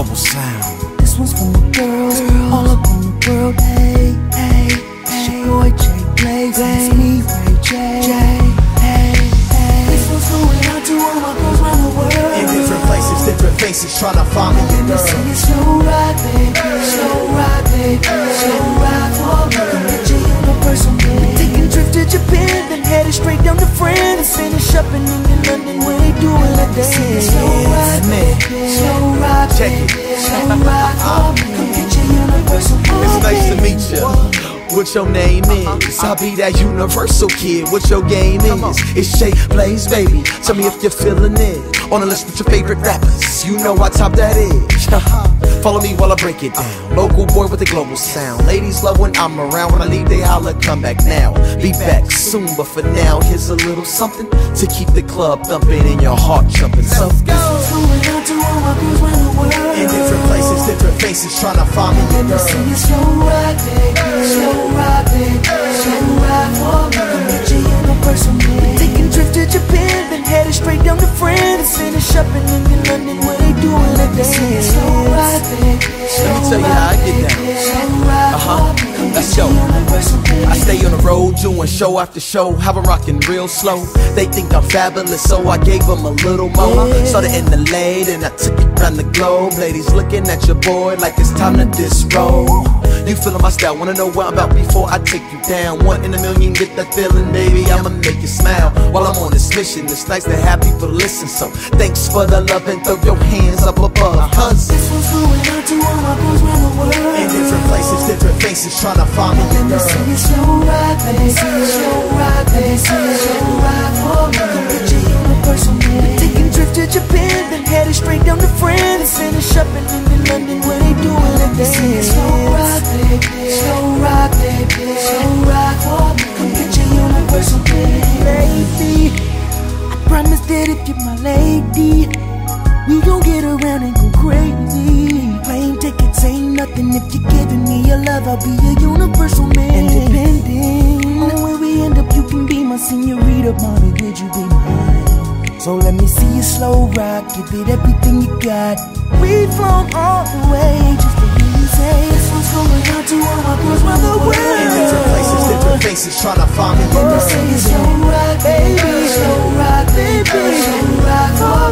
Global sound. This one's for my girls all up on the world. Hey, hey, it's your boy Jay Blaze. It's me, Ray J. Hey, hey. This one's going out to all my girls around the world. In different places, different faces, tryna find me a girl. Sing it slow ride, baby. Slow ride, baby. Slow ride for me. Come get your universal man. Taking trips to Japan, then headed straight down to France. Finish up in England, London, where they doing a dance. Slow ride, baby. Slow ride, baby. Slow ride for me. Come get your universal man. It's nice to meet ya. What your name is? I'll be that universal kid. What your game is? It's Jay Blaze, baby. Tell me if you're feeling it. On a list with your favorite rappers, you know what top that is. Follow me while I break it down. Local boy with a global sound. Ladies love when I'm around. When I leave, they holler, come back now. Be back soon, but for now, here's a little something to keep the club thumping and your heart jumping. So going out to all my girls around the world. in different places, different faces, tryna find me a girl. Sing it slow ride, baby. Slow ride, baby. Slow ride for me. Come get your universal man. Taking trips to Japan, then headed straight down to France. Finish up in England, London, where they doing a dance. Slow ride, baby. Let me tell you how I get down. Slow ride for me. Come Let's get your go. universal man. I stay on the road doing show after show, have a rockin' real slow. They think I'm fabulous, so I gave them a little more. Started in LA, then I took it around the globe. Ladies looking at your boy like it's time to disroll. You feelin' my style, wanna know what I'm about before I take you down. 1 in a million, get that feeling, baby, I'ma make you smile. While I'm on this mission, it's nice to have people listen. So thanks for the love and throw your hands up above, cause This one's going out to all my girls around the world. in different places, different faces, tryna find me a girl. Sing it slow ride, baby. Slow ride, baby. Slow ride for me. Come get your universal man. Taking trips to Japan, then headed straight down to France. Finish up in England, London, where they doing a dance. Slow ride, baby. Slow ride, baby. Slow ride for me. Come get your universal man. Baby, I promise that if you're my lady, we gon' get around and go crazy. Plane tickets ain't nothing if you're giving me your love. I'll be a universal man. And depending on where we end up, you can be my senorita, mommy. Would you be mine? So let me see you slow rock, give it everything you got. We've flown all the way just to hear you say this one's going out to all my girls around the world. In different places, different faces, tryna find me a girl. Say it's slow rock, baby. Slow rock, baby. Slow rock for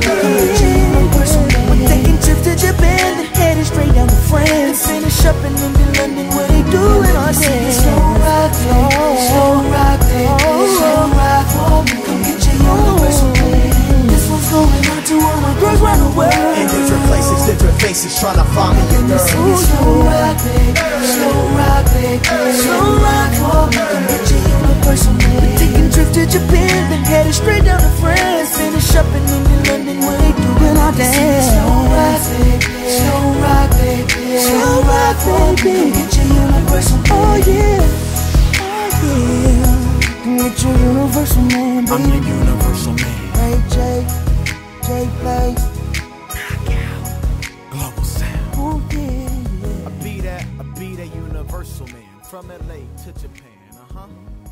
me. We're taking trips to Japan, then headed straight down to France. Finish up in England, London, where they doing our dance. Slow rock, baby. Slow rock, baby. Slow rock for me. Come get your universal man. This one's going out to all my girls around the world. In different places, different faces, tryna find me a girl. Slow rock, baby. Slow rock, baby. Slow rock for me. Come get your universal man. We're taking trips to Japan, then headed straight down to France. Finish up in England, London, where they doing our dance. Slow rock, baby. Slow rock, baby. Slow rock, baby. Come get your universal man. Oh yeah, oh yeah. Come get your universal man, baby. I'm the universal man. Ray J, Jay Blaze, Global sound. oh yeah, yeah. I be that universal man. From LA to Japan,